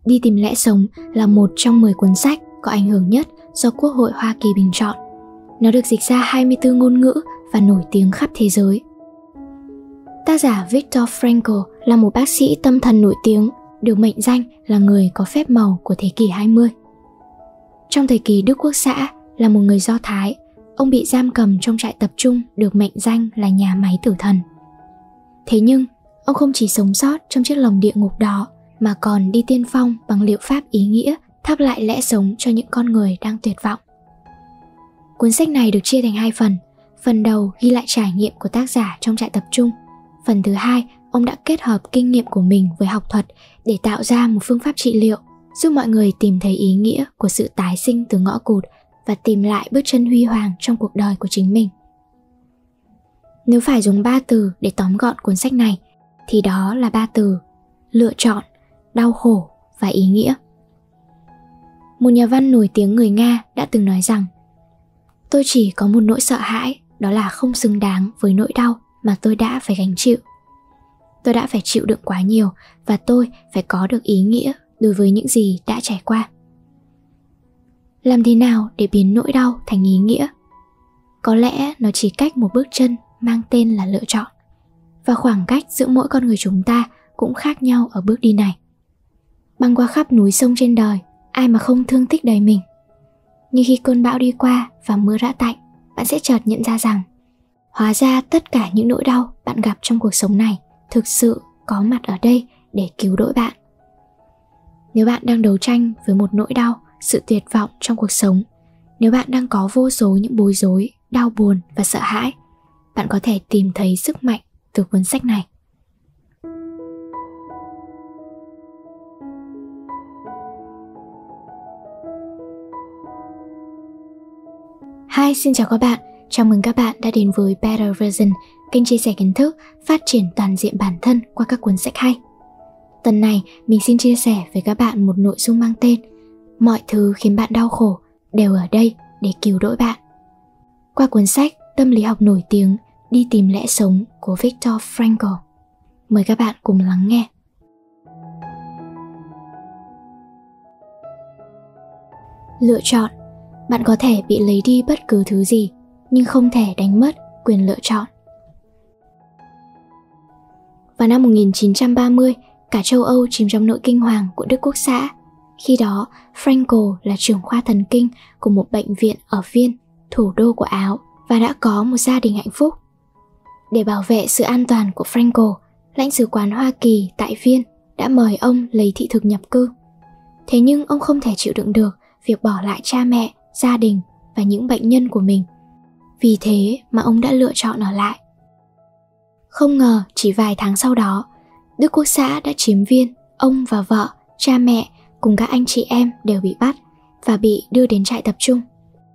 Đi tìm lẽ sống là một trong 10 cuốn sách có ảnh hưởng nhất do Quốc hội Hoa Kỳ bình chọn. Nó được dịch ra 24 ngôn ngữ và nổi tiếng khắp thế giới. Tác giả Viktor Frankl là một bác sĩ tâm thần nổi tiếng, được mệnh danh là người có phép màu của thế kỷ 20. Trong thời kỳ Đức Quốc xã, là một người Do Thái, ông bị giam cầm trong trại tập trung được mệnh danh là nhà máy tử thần. Thế nhưng, ông không chỉ sống sót trong chiếc lồng địa ngục đó, mà còn đi tiên phong bằng liệu pháp ý nghĩa, thắp lại lẽ sống cho những con người đang tuyệt vọng. Cuốn sách này được chia thành 2 phần. Phần đầu ghi lại trải nghiệm của tác giả trong trại tập trung. Phần thứ 2, ông đã kết hợp kinh nghiệm của mình với học thuật để tạo ra một phương pháp trị liệu, giúp mọi người tìm thấy ý nghĩa của sự tái sinh từ ngõ cụt và tìm lại bước chân huy hoàng trong cuộc đời của chính mình. Nếu phải dùng 3 từ để tóm gọn cuốn sách này, thì đó là 3 từ: lựa chọn, đau khổ và ý nghĩa. Một nhà văn nổi tiếng người Nga đã từng nói rằng: tôi chỉ có một nỗi sợ hãi, đó là không xứng đáng với nỗi đau mà tôi đã phải gánh chịu. Tôi đã phải chịu đựng quá nhiều và tôi phải có được ý nghĩa đối với những gì đã trải qua. Làm thế nào để biến nỗi đau thành ý nghĩa? Có lẽ nó chỉ cách một bước chân mang tên là lựa chọn. Và khoảng cách giữa mỗi con người chúng ta cũng khác nhau ở bước đi này. Băng qua khắp núi sông trên đời, ai mà không thương tích đời mình. Nhưng khi cơn bão đi qua và mưa rã tạnh, bạn sẽ chợt nhận ra rằng hóa ra tất cả những nỗi đau bạn gặp trong cuộc sống này thực sự có mặt ở đây để cứu rỗi bạn. Nếu bạn đang đấu tranh với một nỗi đau, sự tuyệt vọng trong cuộc sống, nếu bạn đang có vô số những bối rối, đau buồn và sợ hãi, bạn có thể tìm thấy sức mạnh từ cuốn sách này. Hi, xin chào các bạn. Chào mừng các bạn đã đến với Better Version, kênh chia sẻ kiến thức, phát triển toàn diện bản thân qua các cuốn sách hay. Tuần này, mình xin chia sẻ với các bạn một nội dung mang tên Mọi thứ khiến bạn đau khổ đều ở đây để cứu rỗi bạn, qua cuốn sách tâm lý học nổi tiếng Đi tìm lẽ sống của Viktor Frankl. Mời các bạn cùng lắng nghe. Lựa chọn. Bạn có thể bị lấy đi bất cứ thứ gì, nhưng không thể đánh mất quyền lựa chọn. Vào năm 1930, cả châu Âu chìm trong nỗi kinh hoàng của Đức Quốc xã. Khi đó, Frankl là trưởng khoa thần kinh của một bệnh viện ở Viên, thủ đô của Áo, và đã có một gia đình hạnh phúc. Để bảo vệ sự an toàn của Frankl, lãnh sứ quán Hoa Kỳ tại Viên đã mời ông lấy thị thực nhập cư. Thế nhưng ông không thể chịu đựng được việc bỏ lại cha mẹ, gia đình và những bệnh nhân của mình. Vì thế mà ông đã lựa chọn ở lại. Không ngờ chỉ vài tháng sau đó, Đức Quốc xã đã chiếm Viên. Ông và vợ, cha mẹ cùng các anh chị em đều bị bắt và bị đưa đến trại tập trung.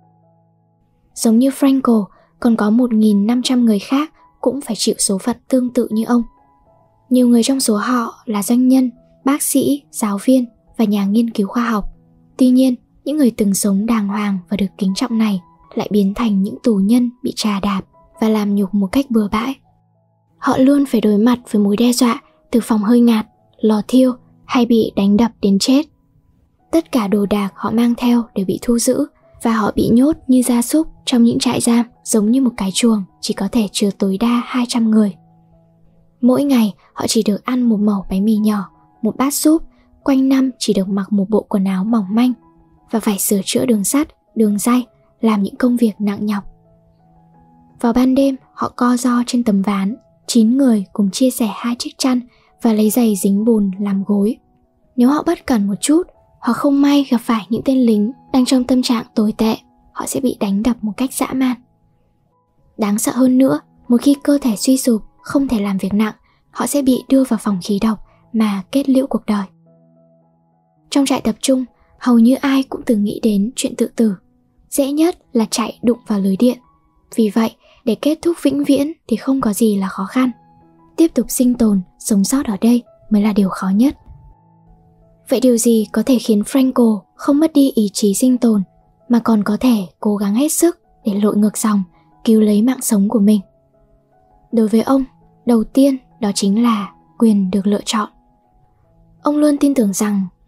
Giống như Frankl, còn có 1.500 người khác cũng phải chịu số phận tương tự như ông. Nhiều người trong số họ là doanh nhân, bác sĩ, giáo viên và nhà nghiên cứu khoa học. Tuy nhiên, những người từng sống đàng hoàng và được kính trọng này lại biến thành những tù nhân bị trà đạp và làm nhục một cách bừa bãi. Họ luôn phải đối mặt với mối đe dọa từ phòng hơi ngạt, lò thiêu hay bị đánh đập đến chết. Tất cả đồ đạc họ mang theo đều bị thu giữ và họ bị nhốt như gia súc trong những trại giam, giống như một cái chuồng chỉ có thể chứa tối đa 200 người. Mỗi ngày họ chỉ được ăn một mẩu bánh mì nhỏ, một bát súp, quanh năm chỉ được mặc một bộ quần áo mỏng manh và phải sửa chữa đường sắt, đường ray, làm những công việc nặng nhọc. Vào ban đêm, họ co ro trên tấm ván, 9 người cùng chia sẻ 2 chiếc chăn và lấy giày dính bùn làm gối. Nếu họ bất cẩn một chút, hoặc không may gặp phải những tên lính đang trong tâm trạng tồi tệ, họ sẽ bị đánh đập một cách dã man. Đáng sợ hơn nữa, một khi cơ thể suy sụp, không thể làm việc nặng, họ sẽ bị đưa vào phòng khí độc mà kết liễu cuộc đời. Trong trại tập trung, hầu như ai cũng từng nghĩ đến chuyện tự tử. Dễ nhất là chạy đụng vào lưới điện. Vì vậy, để kết thúc vĩnh viễn thì không có gì là khó khăn. Tiếp tục sinh tồn, sống sót ở đây mới là điều khó nhất. Vậy điều gì có thể khiến Frankl không mất đi ý chí sinh tồn, mà còn có thể cố gắng hết sức để lội ngược dòng, cứu lấy mạng sống của mình? Đối với ông, đầu tiên đó chính là quyền được lựa chọn. Ông luôn tin tưởng rằng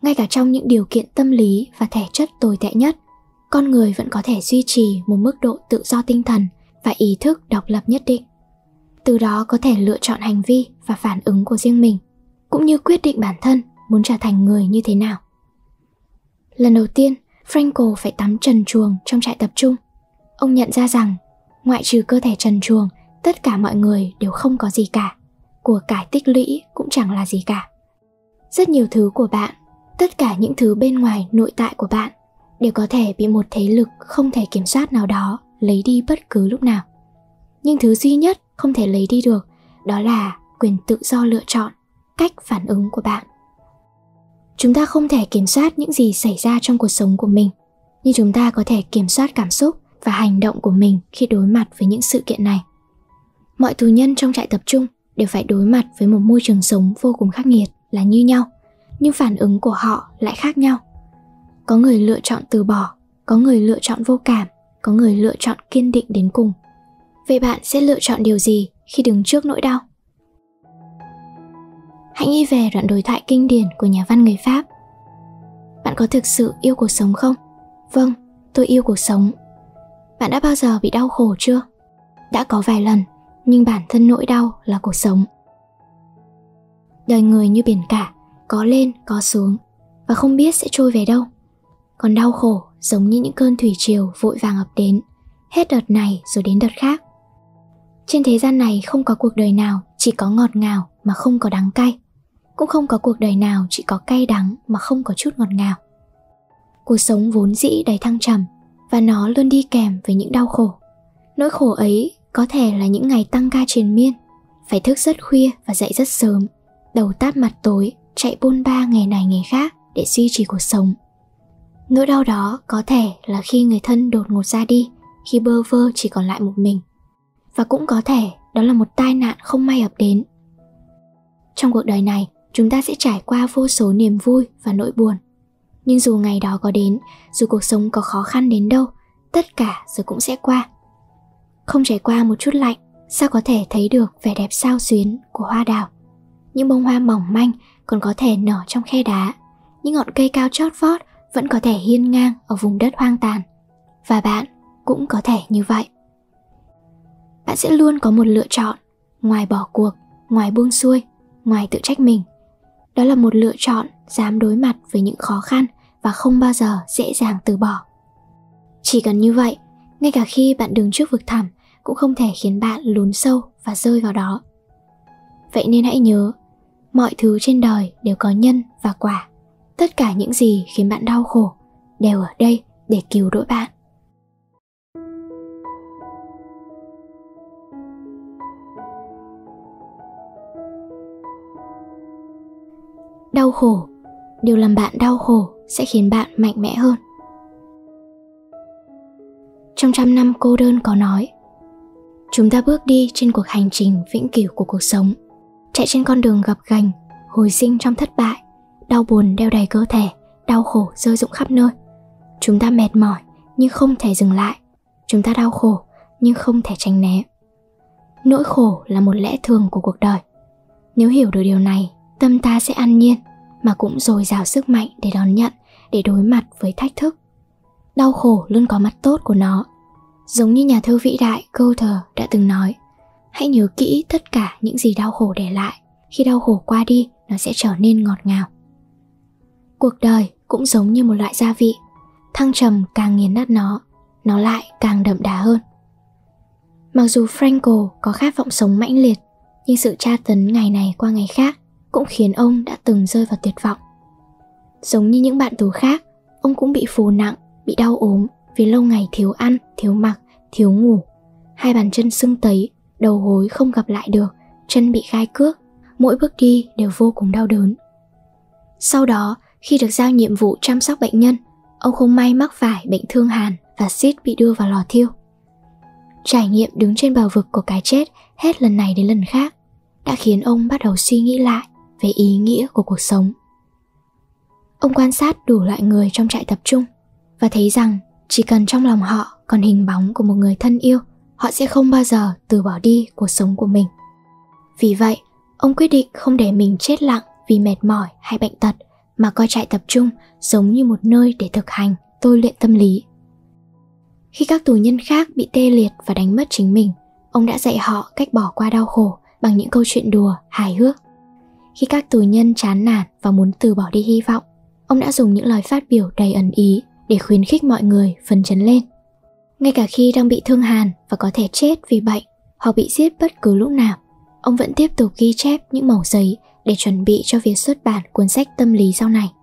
Ngay cả trong những điều kiện tâm lý và thể chất tồi tệ nhất, con người vẫn có thể duy trì một mức độ tự do tinh thần và ý thức độc lập nhất định. Từ đó có thể lựa chọn hành vi và phản ứng của riêng mình, cũng như quyết định bản thân muốn trở thành người như thế nào. Lần đầu tiên, Frankl phải tắm trần truồng trong trại tập trung. Ông nhận ra rằng, ngoại trừ cơ thể trần truồng, tất cả mọi người đều không có gì cả. Của cải tích lũy cũng chẳng là gì cả. Rất nhiều thứ của bạn, tất cả những thứ bên ngoài nội tại của bạn đều có thể bị một thế lực không thể kiểm soát nào đó lấy đi bất cứ lúc nào. Nhưng thứ duy nhất không thể lấy đi được đó là quyền tự do lựa chọn, cách phản ứng của bạn. Chúng ta không thể kiểm soát những gì xảy ra trong cuộc sống của mình, nhưng chúng ta có thể kiểm soát cảm xúc và hành động của mình khi đối mặt với những sự kiện này. Mọi tù nhân trong trại tập trung đều phải đối mặt với một môi trường sống vô cùng khắc nghiệt là như nhau, nhưng phản ứng của họ lại khác nhau. Có người lựa chọn từ bỏ, có người lựa chọn vô cảm, có người lựa chọn kiên định đến cùng. Vậy bạn sẽ lựa chọn điều gì khi đứng trước nỗi đau? Hãy nghĩ về đoạn đối thoại kinh điển của nhà văn người Pháp. Bạn có thực sự yêu cuộc sống không? Vâng, tôi yêu cuộc sống. Bạn đã bao giờ bị đau khổ chưa? Đã có vài lần, nhưng bản thân nỗi đau là cuộc sống. Đời người như biển cả, có lên có xuống, và không biết sẽ trôi về đâu. Còn đau khổ giống như những cơn thủy triều vội vàng ập đến, hết đợt này rồi đến đợt khác. Trên thế gian này không có cuộc đời nào chỉ có ngọt ngào mà không có đắng cay. Cũng không có cuộc đời nào chỉ có cay đắng mà không có chút ngọt ngào. Cuộc sống vốn dĩ đầy thăng trầm, và nó luôn đi kèm với những đau khổ. Nỗi khổ ấy có thể là những ngày tăng ca triền miên, phải thức rất khuya và dậy rất sớm, đầu tát mặt tối, chạy bôn ba nghề này nghề khác để duy trì cuộc sống. Nỗi đau đó có thể là khi người thân đột ngột ra đi, khi bơ vơ chỉ còn lại một mình. Và cũng có thể đó là một tai nạn không may ập đến. Trong cuộc đời này, chúng ta sẽ trải qua vô số niềm vui và nỗi buồn. Nhưng dù ngày đó có đến, dù cuộc sống có khó khăn đến đâu, tất cả rồi cũng sẽ qua. Không trải qua một chút lạnh, sao có thể thấy được vẻ đẹp xao xuyến của hoa đào. Những bông hoa mỏng manh còn có thể nở trong khe đá. Những ngọn cây cao chót vót vẫn có thể hiên ngang ở vùng đất hoang tàn. Và bạn cũng có thể như vậy. Bạn sẽ luôn có một lựa chọn, ngoài bỏ cuộc, ngoài buông xuôi, ngoài tự trách mình. Đó là một lựa chọn dám đối mặt với những khó khăn và không bao giờ dễ dàng từ bỏ. Chỉ cần như vậy, ngay cả khi bạn đứng trước vực thẳm cũng không thể khiến bạn lún sâu và rơi vào đó. Vậy nên hãy nhớ, mọi thứ trên đời đều có nhân và quả. Tất cả những gì khiến bạn đau khổ đều ở đây để cứu rỗi bạn. Đau khổ, điều làm bạn đau khổ sẽ khiến bạn mạnh mẽ hơn. Trong 100 năm cô đơn có nói, chúng ta bước đi trên cuộc hành trình vĩnh cửu của cuộc sống, chạy trên con đường gập ghềnh, hồi sinh trong thất bại, đau buồn đeo đầy cơ thể, đau khổ rơi rụng khắp nơi. Chúng ta mệt mỏi nhưng không thể dừng lại, chúng ta đau khổ nhưng không thể tránh né. Nỗi khổ là một lẽ thường của cuộc đời. Nếu hiểu được điều này, tâm ta sẽ an nhiên, mà cũng dồi dào sức mạnh để đón nhận, để đối mặt với thách thức. Đau khổ luôn có mặt tốt của nó. Giống như nhà thơ vĩ đại Goethe đã từng nói, hãy nhớ kỹ tất cả những gì đau khổ để lại. Khi đau khổ qua đi, nó sẽ trở nên ngọt ngào. Cuộc đời cũng giống như một loại gia vị, thăng trầm càng nghiền nát nó lại càng đậm đà hơn. Mặc dù Frankl có khát vọng sống mãnh liệt, nhưng sự tra tấn ngày này qua ngày khác cũng khiến ông đã từng rơi vào tuyệt vọng. Giống như những bạn tù khác, ông cũng bị phù nặng, bị đau ốm vì lâu ngày thiếu ăn, thiếu mặc, thiếu ngủ. Hai bàn chân sưng tấy, đầu gối không gập lại được, chân bị gai cước, mỗi bước đi đều vô cùng đau đớn. Sau đó, khi được giao nhiệm vụ chăm sóc bệnh nhân, ông không may mắc phải bệnh thương hàn và suýt bị đưa vào lò thiêu. Trải nghiệm đứng trên bờ vực của cái chết hết lần này đến lần khác đã khiến ông bắt đầu suy nghĩ lại về ý nghĩa của cuộc sống. Ông quan sát đủ loại người trong trại tập trung và thấy rằng chỉ cần trong lòng họ còn hình bóng của một người thân yêu, họ sẽ không bao giờ từ bỏ đi cuộc sống của mình. Vì vậy, ông quyết định không để mình chết lặng vì mệt mỏi hay bệnh tật, mà coi trại tập trung giống như một nơi để thực hành, tôi luyện tâm lý. Khi các tù nhân khác bị tê liệt và đánh mất chính mình, ông đã dạy họ cách bỏ qua đau khổ bằng những câu chuyện đùa, hài hước. Khi các tù nhân chán nản và muốn từ bỏ đi hy vọng, ông đã dùng những lời phát biểu đầy ẩn ý để khuyến khích mọi người phấn chấn lên. Ngay cả khi đang bị thương hàn và có thể chết vì bệnh hoặc bị giết bất cứ lúc nào, ông vẫn tiếp tục ghi chép những mẩu giấy để chuẩn bị cho việc xuất bản cuốn sách tâm lý sau này.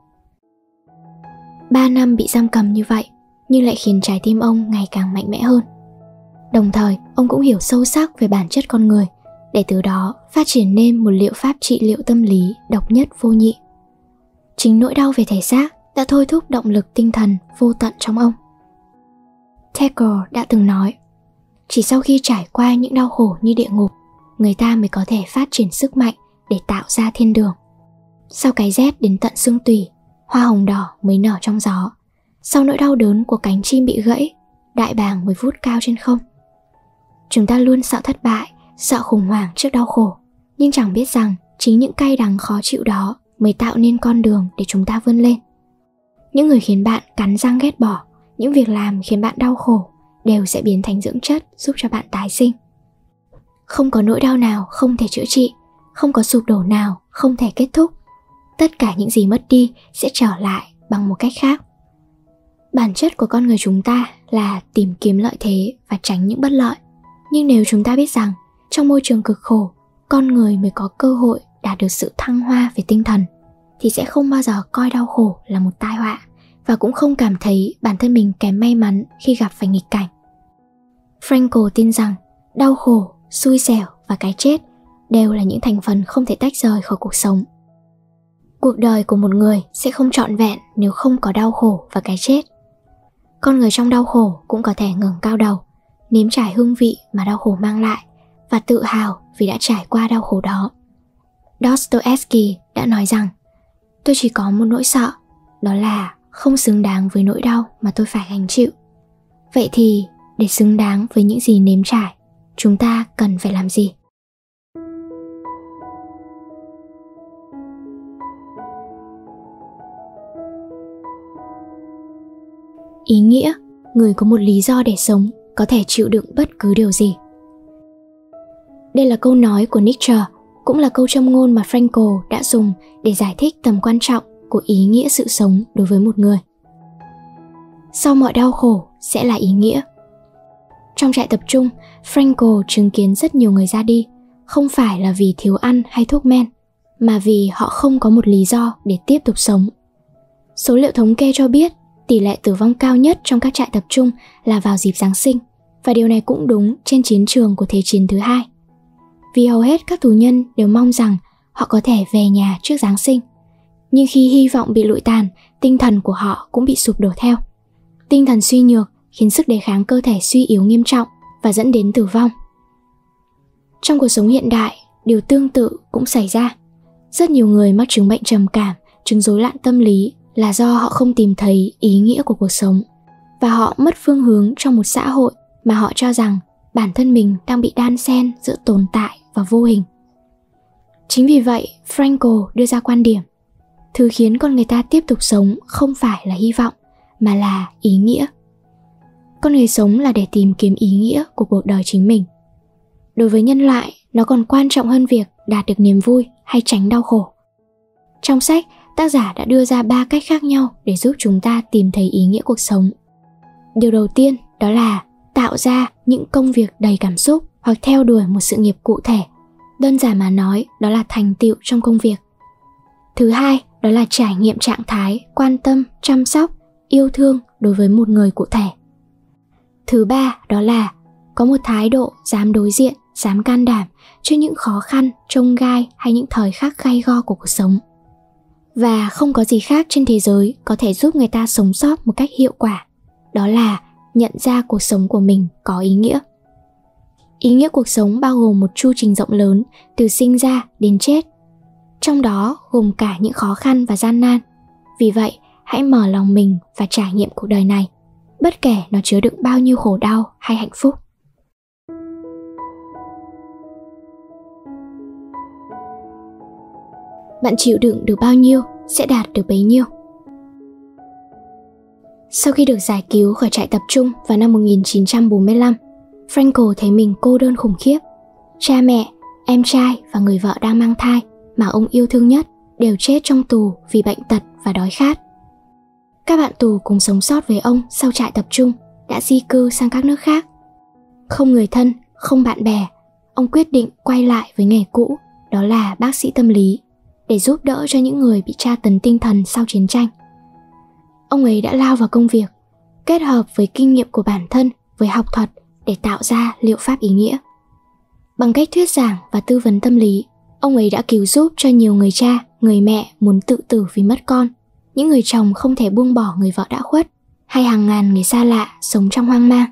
3 năm bị giam cầm như vậy, nhưng lại khiến trái tim ông ngày càng mạnh mẽ hơn. Đồng thời, ông cũng hiểu sâu sắc về bản chất con người, để từ đó phát triển nên một liệu pháp trị liệu tâm lý độc nhất vô nhị. Chính nỗi đau về thể xác đã thôi thúc động lực tinh thần vô tận trong ông. Thackeray đã từng nói, chỉ sau khi trải qua những đau khổ như địa ngục, người ta mới có thể phát triển sức mạnh để tạo ra thiên đường. Sau cái rét đến tận xương tủy, hoa hồng đỏ mới nở trong gió. Sau nỗi đau đớn của cánh chim bị gãy, đại bàng mới vút cao trên không. Chúng ta luôn sợ thất bại, sợ khủng hoảng trước đau khổ, nhưng chẳng biết rằng chính những cay đắng khó chịu đó mới tạo nên con đường để chúng ta vươn lên. Những người khiến bạn cắn răng ghét bỏ, những việc làm khiến bạn đau khổ đều sẽ biến thành dưỡng chất giúp cho bạn tái sinh. Không có nỗi đau nào không thể chữa trị, không có sụp đổ nào không thể kết thúc. Tất cả những gì mất đi sẽ trở lại bằng một cách khác. Bản chất của con người chúng ta là tìm kiếm lợi thế và tránh những bất lợi. Nhưng nếu chúng ta biết rằng trong môi trường cực khổ, con người mới có cơ hội đạt được sự thăng hoa về tinh thần, thì sẽ không bao giờ coi đau khổ là một tai họa và cũng không cảm thấy bản thân mình kém may mắn khi gặp phải nghịch cảnh. Frankl tin rằng đau khổ, xui xẻo và cái chết đều là những thành phần không thể tách rời khỏi cuộc sống. Cuộc đời của một người sẽ không trọn vẹn nếu không có đau khổ và cái chết. Con người trong đau khổ cũng có thể ngẩng cao đầu, nếm trải hương vị mà đau khổ mang lại và tự hào vì đã trải qua đau khổ đó. Dostoevsky đã nói rằng, tôi chỉ có một nỗi sợ, đó là không xứng đáng với nỗi đau mà tôi phải gánh chịu. Vậy thì, để xứng đáng với những gì nếm trải, chúng ta cần phải làm gì? Ý nghĩa, người có một lý do để sống, có thể chịu đựng bất cứ điều gì. Đây là câu nói của Nietzsche, cũng là câu châm ngôn mà Frankl đã dùng để giải thích tầm quan trọng của ý nghĩa sự sống đối với một người. Sau mọi đau khổ sẽ là ý nghĩa. Trong trại tập trung, Frankl chứng kiến rất nhiều người ra đi, không phải là vì thiếu ăn hay thuốc men, mà vì họ không có một lý do để tiếp tục sống. Số liệu thống kê cho biết tỷ lệ tử vong cao nhất trong các trại tập trung là vào dịp Giáng sinh, và điều này cũng đúng trên chiến trường của Thế chiến thứ hai. Vì hầu hết các tù nhân đều mong rằng họ có thể về nhà trước Giáng sinh. Nhưng khi hy vọng bị lụi tàn, tinh thần của họ cũng bị sụp đổ theo. Tinh thần suy nhược khiến sức đề kháng cơ thể suy yếu nghiêm trọng và dẫn đến tử vong. Trong cuộc sống hiện đại, điều tương tự cũng xảy ra. Rất nhiều người mắc chứng bệnh trầm cảm, chứng rối loạn tâm lý là do họ không tìm thấy ý nghĩa của cuộc sống, và họ mất phương hướng trong một xã hội mà họ cho rằng bản thân mình đang bị đan xen giữa tồn tại và vô hình. Chính vì vậy, Frankl đưa ra quan điểm, thứ khiến con người ta tiếp tục sống không phải là hy vọng, mà là ý nghĩa. Con người sống là để tìm kiếm ý nghĩa của cuộc đời chính mình. Đối với nhân loại, nó còn quan trọng hơn việc đạt được niềm vui hay tránh đau khổ. Trong sách, tác giả đã đưa ra 3 cách khác nhau để giúp chúng ta tìm thấy ý nghĩa cuộc sống. Điều đầu tiên đó là tạo ra những công việc đầy cảm xúc hoặc theo đuổi một sự nghiệp cụ thể. Đơn giản mà nói, đó là thành tựu trong công việc. Thứ hai, đó là trải nghiệm trạng thái quan tâm, chăm sóc, yêu thương đối với một người cụ thể. Thứ ba, đó là có một thái độ dám đối diện, dám can đảm trước những khó khăn, chông gai hay những thời khắc gay go của cuộc sống. Và không có gì khác trên thế giới có thể giúp người ta sống sót một cách hiệu quả, đó là nhận ra cuộc sống của mình có ý nghĩa. Ý nghĩa cuộc sống bao gồm một chu trình rộng lớn từ sinh ra đến chết, trong đó gồm cả những khó khăn và gian nan. Vì vậy, hãy mở lòng mình và trải nghiệm cuộc đời này, bất kể nó chứa đựng bao nhiêu khổ đau hay hạnh phúc. Bạn chịu đựng được bao nhiêu sẽ đạt được bấy nhiêu. Sau khi được giải cứu khỏi trại tập trung vào năm 1945, Frankl thấy mình cô đơn khủng khiếp. Cha mẹ, em trai và người vợ đang mang thai mà ông yêu thương nhất đều chết trong tù vì bệnh tật và đói khát. Các bạn tù cùng sống sót với ông sau trại tập trung đã di cư sang các nước khác. Không người thân, không bạn bè, ông quyết định quay lại với nghề cũ, đó là bác sĩ tâm lý, để giúp đỡ cho những người bị tra tấn tinh thần sau chiến tranh. Ông ấy đã lao vào công việc, kết hợp với kinh nghiệm của bản thân với học thuật để tạo ra liệu pháp ý nghĩa. Bằng cách thuyết giảng và tư vấn tâm lý, ông ấy đã cứu giúp cho nhiều người cha, người mẹ muốn tự tử vì mất con, những người chồng không thể buông bỏ người vợ đã khuất, hay hàng ngàn người xa lạ sống trong hoang mang.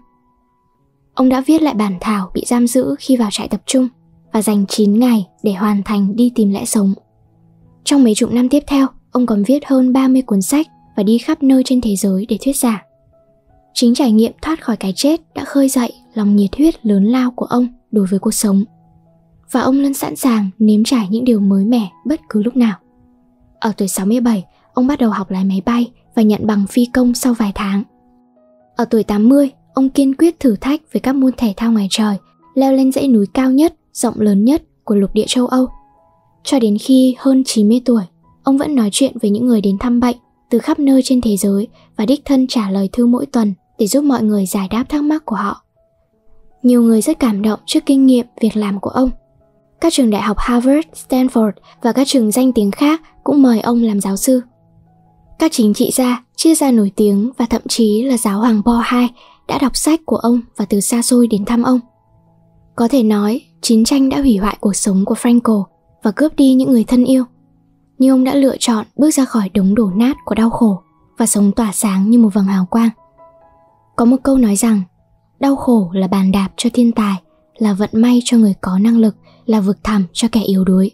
Ông đã viết lại bản thảo bị giam giữ khi vào trại tập trung và dành 9 ngày để hoàn thành đi tìm lẽ sống. Trong mấy chục năm tiếp theo, ông còn viết hơn 30 cuốn sách và đi khắp nơi trên thế giới để thuyết giảng. Chính trải nghiệm thoát khỏi cái chết đã khơi dậy lòng nhiệt huyết lớn lao của ông đối với cuộc sống. Và ông luôn sẵn sàng nếm trải những điều mới mẻ bất cứ lúc nào. Ở tuổi 67, ông bắt đầu học lái máy bay và nhận bằng phi công sau vài tháng. Ở tuổi 80, ông kiên quyết thử thách với các môn thể thao ngoài trời, leo lên dãy núi cao nhất, rộng lớn nhất của lục địa châu Âu. Cho đến khi hơn 90 tuổi, ông vẫn nói chuyện với những người đến thăm bệnh từ khắp nơi trên thế giới và đích thân trả lời thư mỗi tuần để giúp mọi người giải đáp thắc mắc của họ. Nhiều người rất cảm động trước kinh nghiệm việc làm của ông. Các trường đại học Harvard, Stanford và các trường danh tiếng khác cũng mời ông làm giáo sư. Các chính trị gia, triết gia nổi tiếng và thậm chí là giáo hoàng Paul II đã đọc sách của ông và từ xa xôi đến thăm ông. Có thể nói, chiến tranh đã hủy hoại cuộc sống của Frankl và cướp đi những người thân yêu. Nhưng ông đã lựa chọn bước ra khỏi đống đổ nát của đau khổ và sống tỏa sáng như một vầng hào quang. Có một câu nói rằng, đau khổ là bàn đạp cho thiên tài, là vận may cho người có năng lực, là vực thẳm cho kẻ yếu đuối.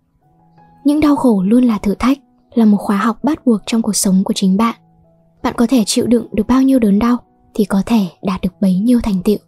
Những đau khổ luôn là thử thách, là một khóa học bắt buộc trong cuộc sống của chính bạn. Bạn có thể chịu đựng được bao nhiêu đớn đau thì có thể đạt được bấy nhiêu thành tựu.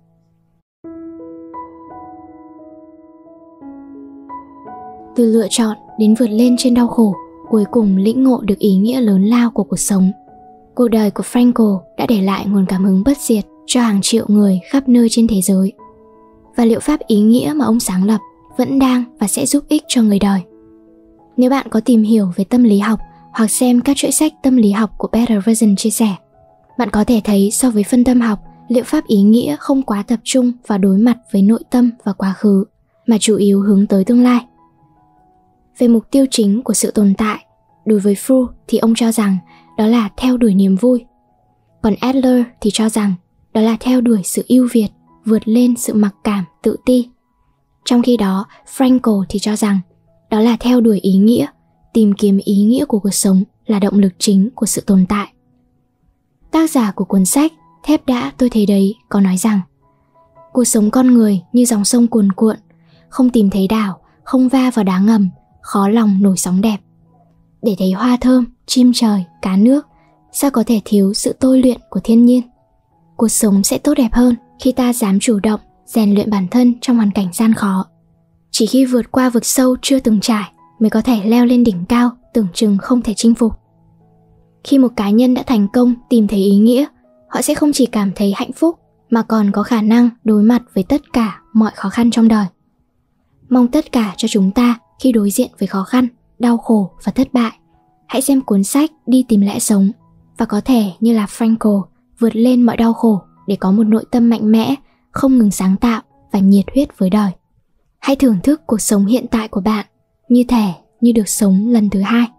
Từ lựa chọn đến vượt lên trên đau khổ, cuối cùng lĩnh ngộ được ý nghĩa lớn lao của cuộc sống. Cuộc đời của Frankl đã để lại nguồn cảm hứng bất diệt cho hàng triệu người khắp nơi trên thế giới. Và liệu pháp ý nghĩa mà ông sáng lập vẫn đang và sẽ giúp ích cho người đời. Nếu bạn có tìm hiểu về tâm lý học hoặc xem các chuỗi sách tâm lý học của Better Version chia sẻ, bạn có thể thấy so với phân tâm học, liệu pháp ý nghĩa không quá tập trung vào đối mặt với nội tâm và quá khứ, mà chủ yếu hướng tới tương lai. Về mục tiêu chính của sự tồn tại, đối với Freud thì ông cho rằng đó là theo đuổi niềm vui. Còn Adler thì cho rằng đó là theo đuổi sự ưu việt, vượt lên sự mặc cảm, tự ti. Trong khi đó, Frankl thì cho rằng đó là theo đuổi ý nghĩa, tìm kiếm ý nghĩa của cuộc sống là động lực chính của sự tồn tại. Tác giả của cuốn sách Thép đã tôi thấy đấy có nói rằng cuộc sống con người như dòng sông cuồn cuộn, không tìm thấy đảo, không va vào đá ngầm, khó lòng nổi sóng đẹp. Để thấy hoa thơm, chim trời, cá nước, sao có thể thiếu sự tôi luyện của thiên nhiên. Cuộc sống sẽ tốt đẹp hơn khi ta dám chủ động, rèn luyện bản thân trong hoàn cảnh gian khó. Chỉ khi vượt qua vực sâu chưa từng trải mới có thể leo lên đỉnh cao tưởng chừng không thể chinh phục. Khi một cá nhân đã thành công tìm thấy ý nghĩa, họ sẽ không chỉ cảm thấy hạnh phúc mà còn có khả năng đối mặt với tất cả mọi khó khăn trong đời. Mong tất cả cho chúng ta khi đối diện với khó khăn, đau khổ và thất bại, hãy xem cuốn sách Đi tìm lẽ sống và có thể như là Frankl vượt lên mọi đau khổ để có một nội tâm mạnh mẽ, không ngừng sáng tạo và nhiệt huyết với đời. Hãy thưởng thức cuộc sống hiện tại của bạn như thể như được sống lần thứ hai.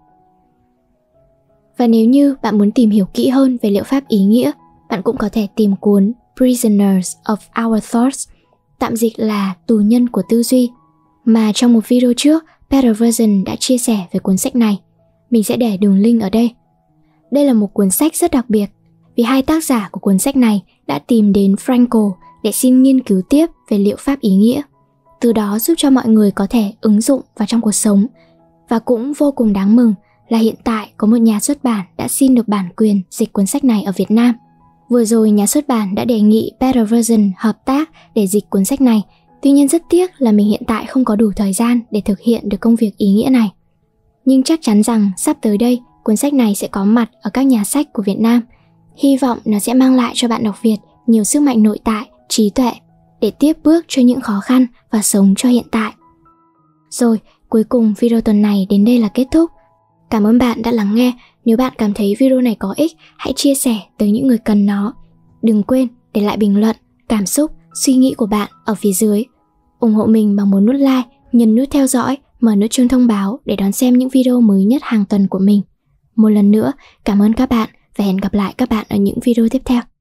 Và nếu như bạn muốn tìm hiểu kỹ hơn về liệu pháp ý nghĩa, bạn cũng có thể tìm cuốn Prisoners of Our Thoughts, tạm dịch là Tù nhân của tư duy, mà trong một video trước, Better Version đã chia sẻ về cuốn sách này. Mình sẽ để đường link ở đây. Đây là một cuốn sách rất đặc biệt vì hai tác giả của cuốn sách này đã tìm đến Frankl để xin nghiên cứu tiếp về liệu pháp ý nghĩa, từ đó giúp cho mọi người có thể ứng dụng vào trong cuộc sống. Và cũng vô cùng đáng mừng là hiện tại có một nhà xuất bản đã xin được bản quyền dịch cuốn sách này ở Việt Nam. Vừa rồi nhà xuất bản đã đề nghị Better Version hợp tác để dịch cuốn sách này. Tuy nhiên rất tiếc là mình hiện tại không có đủ thời gian để thực hiện được công việc ý nghĩa này. nhưng chắc chắn rằng sắp tới đây cuốn sách này sẽ có mặt ở các nhà sách của Việt Nam. Hy vọng nó sẽ mang lại cho bạn đọc Việt nhiều sức mạnh nội tại, trí tuệ để tiếp bước cho những khó khăn và sống cho hiện tại. Rồi, cuối cùng video tuần này đến đây là kết thúc. Cảm ơn bạn đã lắng nghe. Nếu bạn cảm thấy video này có ích, hãy chia sẻ tới những người cần nó. Đừng quên để lại bình luận, cảm xúc, suy nghĩ của bạn ở phía dưới. Ủng hộ mình bằng một nút like, nhấn nút theo dõi, mở nút chuông thông báo để đón xem những video mới nhất hàng tuần của mình. Một lần nữa, cảm ơn các bạn và hẹn gặp lại các bạn ở những video tiếp theo.